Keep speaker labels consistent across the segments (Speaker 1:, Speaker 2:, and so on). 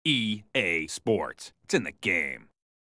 Speaker 1: EA Sports. It's in the game.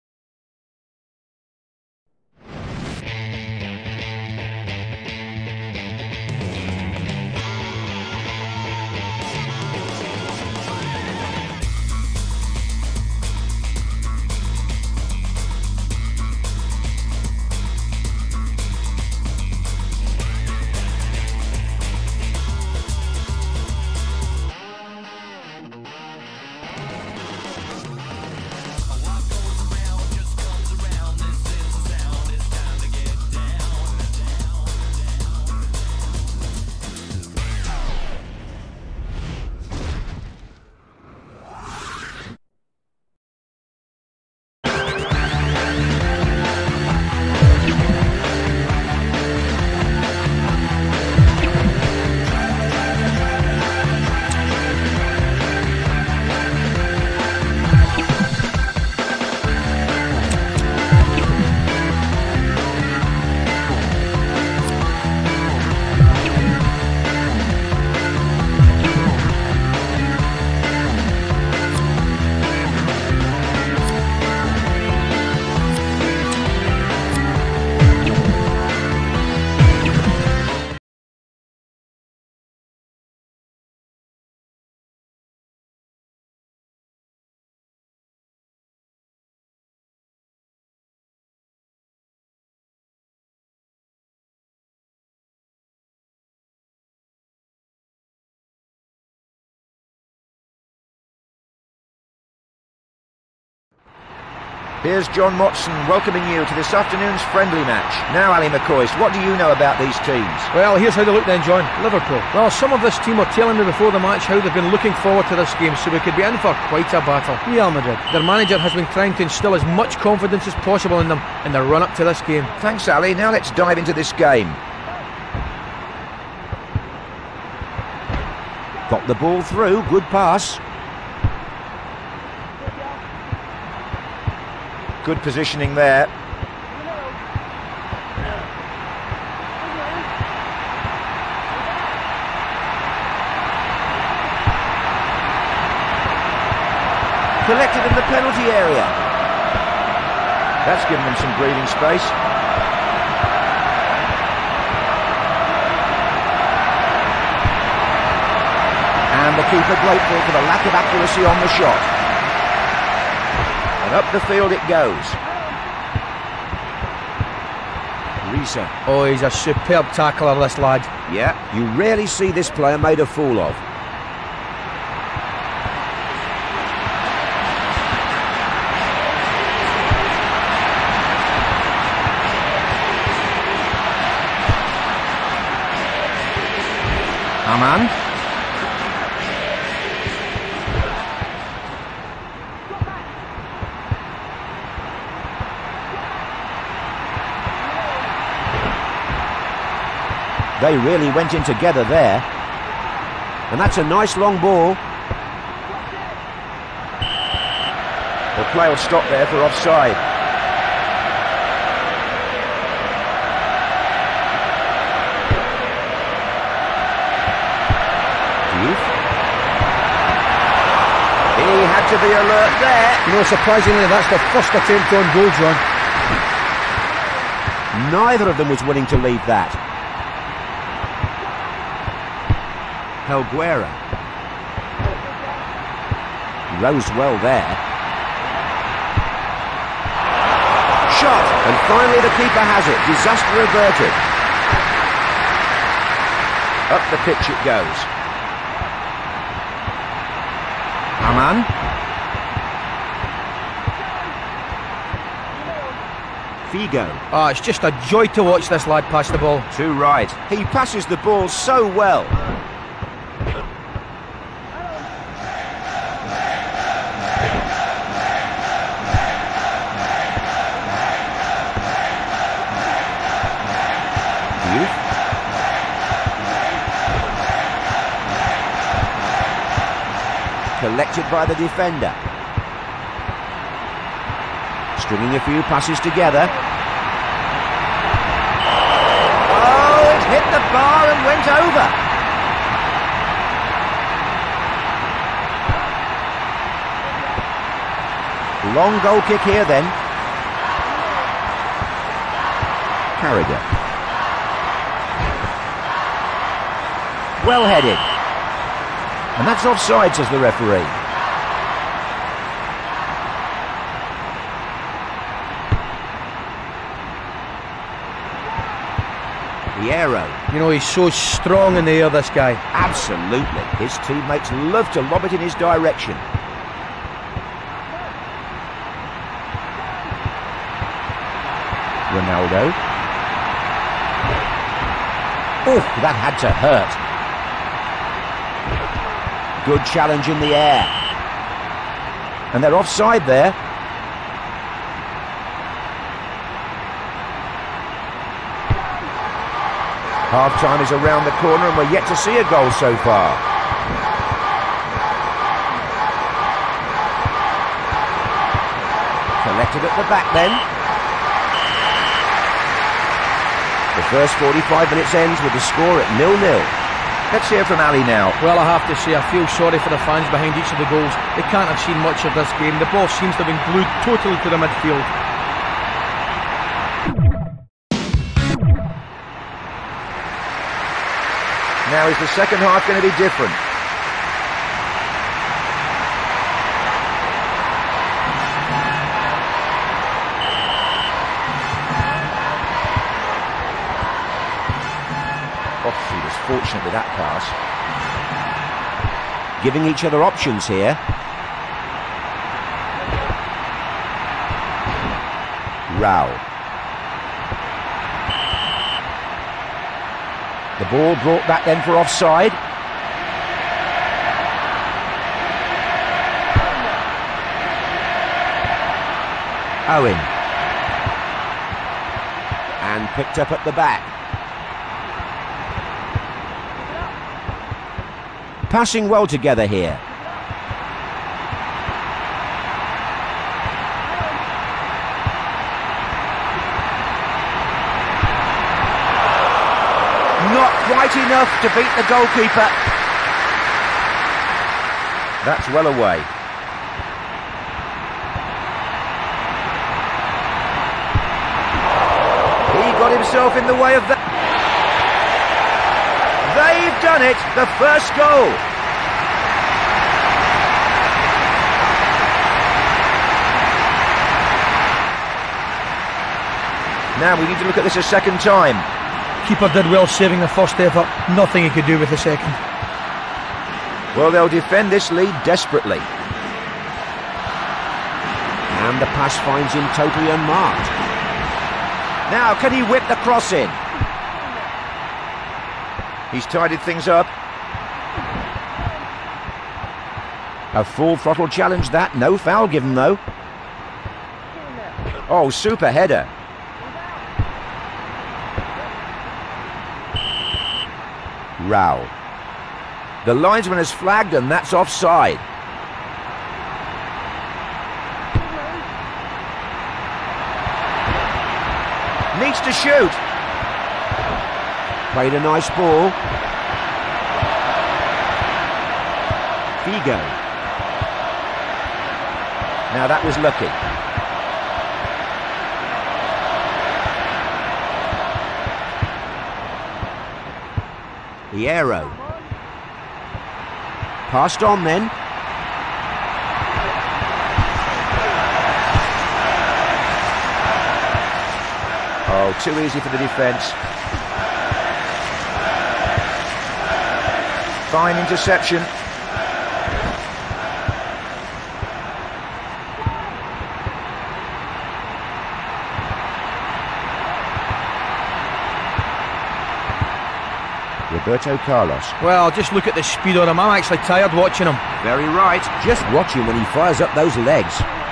Speaker 2: Here's John Motson welcoming you to this afternoon's friendly match. Now, Ali McCoist, what do you know about these teams?
Speaker 3: Well, here's how they look then, John. Liverpool. Well, some of this team were telling me before the match how they've been looking forward to this game, so we could be in for quite a battle. Real Madrid. Their manager has been trying to instill as much confidence as possible in them in the run-up to this game.
Speaker 2: Thanks, Ali. Now let's dive into this game. Got the ball through. Good pass. Good positioning there. Collected in the penalty area. That's given them some breathing space. And the keeper grateful for the lack of accuracy on the shot. And up the field it goes. Risa.
Speaker 3: Oh, he's a superb tackler, this lad.
Speaker 2: Yeah, you rarely see this player made a fool of. Aman. They really went in together there. And that's a nice long ball. The play will stop there for offside. Diouf. He had to be alert there.
Speaker 3: You know, surprisingly, that's the first attempt on goal, John.
Speaker 2: Neither of them was willing to leave that. Helguera. Rose well there. Shot! And finally the keeper has it. Disaster averted. Up the pitch it goes. Aman. Figo.
Speaker 3: Ah, it's just a joy to watch this lad pass the ball.
Speaker 2: Too right. He passes the ball so well. Collected by the defender. Stringing a few passes together. Oh, it hit the bar and went over. Long goal kick here then. Carragher. Well headed. And that's offside, says the referee. Vieira.
Speaker 3: You know, he's so strong in the air, this guy.
Speaker 2: Absolutely. His teammates love to lob it in his direction. Ronaldo. Oh, that had to hurt. Good challenge in the air. And they're offside there. Half-time is around the corner and we're yet to see a goal so far. Collected at the back then. The first 45 minutes ends with the score at 0-0. Let's hear from Ali now.
Speaker 3: Well, I have to say, I feel sorry for the fans behind each of the goals. They can't have seen much of this game. The ball seems to have been glued totally to the midfield.
Speaker 2: Now, is the second half going to be different? He was fortunate with that pass. Giving each other options here. Rao. The ball brought back then for offside. Owen. And picked up at the back. Passing well together here. Not quite enough to beat the goalkeeper. That's well away. He got himself in the way of that. They've done it, the first goal. Now we need to look at this a second time.
Speaker 3: Keeper did well saving the first effort. Nothing he could do with the second.
Speaker 2: Well, they'll defend this lead desperately. And the pass finds him totally unmarked. Now, can he whip the cross in? He's tidied things up. A full throttle challenge that. No foul given though. Oh, super header. Rao. The linesman has flagged and that's offside. Needs to shoot. Played a nice ball. Figo. Now that was lucky. Vieira. Passed on then. Oh, too easy for the defence. Fine interception. Roberto Carlos.
Speaker 3: Well, just look at the speed on him. I'm actually tired watching him.
Speaker 2: Very right. Just watch him when he fires up those legs.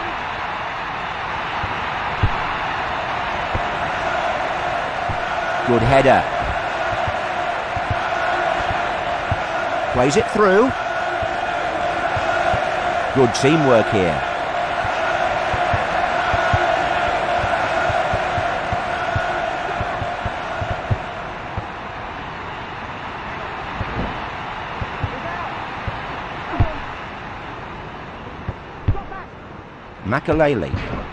Speaker 2: Good header. Plays it through. Good teamwork here. Makalele.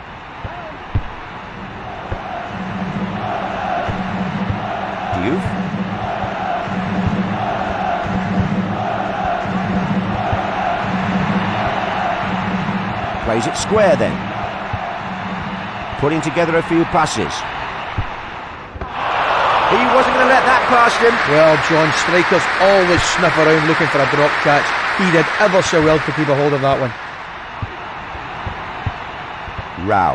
Speaker 2: Diouf. Plays it square then. Putting together a few passes. He wasn't going to let that past him.
Speaker 3: Well, John, strikers always sniff around looking for a drop catch. He did ever so well to keep a hold of that one.
Speaker 2: Rao.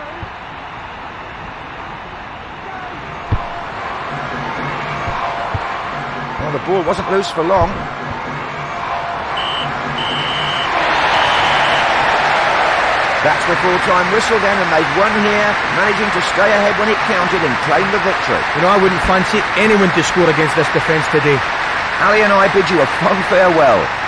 Speaker 2: Well, the ball wasn't loose for long. That's the full-time whistle then, and they've won here, managing to stay ahead when it counted and claim the victory.
Speaker 3: You know, I wouldn't fancy anyone to score against this defence today.
Speaker 2: Ali and I bid you a fond farewell.